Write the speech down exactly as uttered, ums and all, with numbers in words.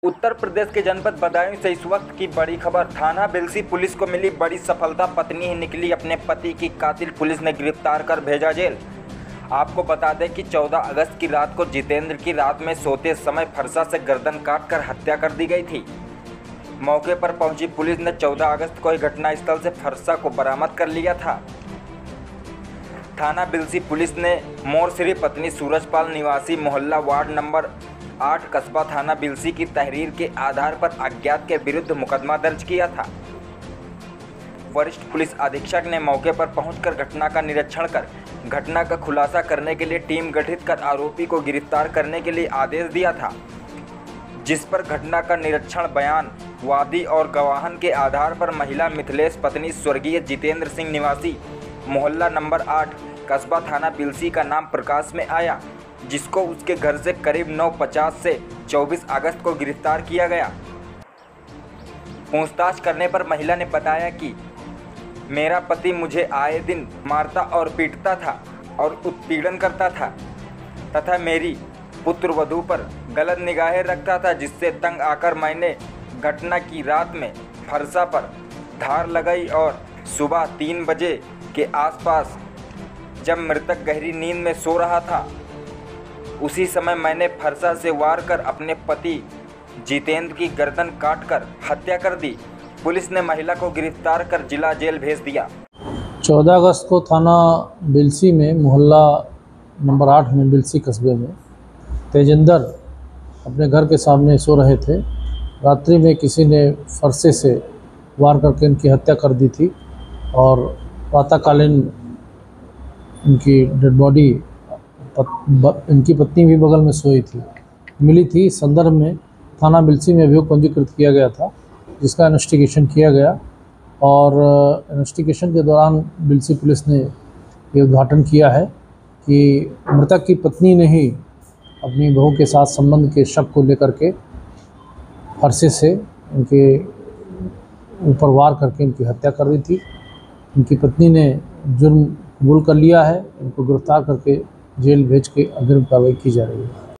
उत्तर प्रदेश के जनपद बदायूं से इस वक्त की बड़ी खबर। थाना बिलसी पुलिस को मिली बड़ी सफलता। पत्नी ही निकली अपने पति की कातिल। पुलिस ने गिरफ्तार कर भेजा जेल। आपको बता दें कि चौदह अगस्त की रात को जितेंद्र की रात में सोते समय फरसा से गर्दन काटकर हत्या कर दी गई थी। मौके पर पहुंची पुलिस ने चौदह अगस्त को ही घटनास्थल से फरसा को बरामद कर लिया था। थाना बिलसी पुलिस ने मोरश्री पत्नी सूरजपाल निवासी मोहल्ला वार्ड नंबर आठ कस्बा थाना बिलसी की तहरीर के आधार पर अज्ञात के विरुद्ध मुकदमा दर्ज किया था। वरिष्ठ पुलिस अधीक्षक ने मौके पर पहुंचकर घटना का निरीक्षण कर घटना का खुलासा करने के लिए टीम गठित कर आरोपी को गिरफ्तार करने के लिए आदेश दिया था, जिस पर घटना का निरीक्षण बयान, वादी और गवाहन के आधार पर महिला मिथिलेश पत्नी स्वर्गीय जितेंद्र सिंह निवासी मोहल्ला नंबर आठ कस्बा थाना बिलसी का नाम प्रकाश में आया, जिसको उसके घर से करीब नौ पचास से चौबीस अगस्त को गिरफ्तार किया गया। पूछताछ करने पर महिला ने बताया कि मेरा पति मुझे आए दिन मारता और पीटता था और उत्पीड़न करता था तथा मेरी पुत्र वधू पर गलत निगाहें रखता था, जिससे तंग आकर मैंने घटना की रात में फरसा पर धार लगाई और सुबह तीन बजे के आसपास जब मृतक गहरी नींद में सो रहा था, उसी समय मैंने फरसा से वार कर अपने पति जितेंद्र की गर्दन काटकर हत्या कर दी। पुलिस ने महिला को गिरफ्तार कर जिला जेल भेज दिया। चौदह अगस्त को थाना बिलसी में मोहल्ला नंबर आठ में बिलसी कस्बे में तेजिंदर अपने घर के सामने सो रहे थे। रात्रि में किसी ने फरसे से वार करके इनकी हत्या कर दी थी और प्रातःकालीन इनकी डेड बॉडी पत, इनकी पत्नी भी बगल में सोई थी मिली थी। इस संदर्भ में थाना बिलसी में अभियोग पंजीकृत किया गया था, जिसका इन्वेस्टिगेशन किया गया और इन्वेस्टिगेशन के दौरान बिलसी पुलिस ने ये उद्घाटन किया है कि मृतक की पत्नी ने ही अपनी बहू के साथ संबंध के शक को लेकर के फरसे से इनके ऊपर वार करके इनकी हत्या कर दी थी। इनकी पत्नी ने जुर्म कबूल कर लिया है। इनको गिरफ्तार करके जेल भेज के अग्रिम कार्रवाई की जा रही है।